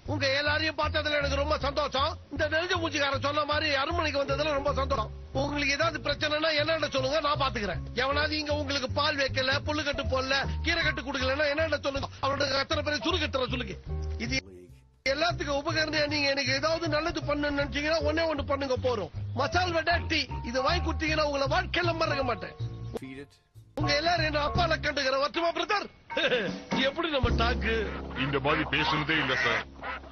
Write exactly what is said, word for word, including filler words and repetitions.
உங்க எல்லாரையும் பார்த்ததுல எனக்கு ரொம்ப சந்தோஷம். இந்த நெருஞ்ச மூச்சிக்காரன் சொன்ன மாதிரி அருமனைக்கு வந்ததுல ரொம்ப சந்தோஷம். உங்களுக்கு ஏதாவது பிரச்சனைனா என்னன்னு சொல்லுங்க, நான் பாத்துக்கிறேன். எவனாவது இங்க உங்களுக்கு பால் வைக்கல, புல்லு கட்டு போடல, கீரை கட்டு குடுக்கலன்னா என்னன்னு சொல்லுங்க. அவனுக்கு அத்தனை பேரை சுருக்கத்துற சொல்லுங்க. இது எல்லாத்துக்கும் உபகரணையா நீங்க எனக்கு ஏதாவது நல்லது பண்ணு நினைச்சீங்கன்னா ஒன்னே ஒண்ணு பண்ணுங்க போறோம். மசால் வடை டீ இது வாங்கி கொடுத்தீங்கன்னா உங்களை வாழ்க்கையில மறக்க மாட்டேன். உங்க எல்லாரும் என்ன அப்பால கண்டுக்கிற வருத்தமா பிரதர்? எப்படி நம்ம டாக்கு இந்த மாதிரி பேசுனதே இல்ல சார்.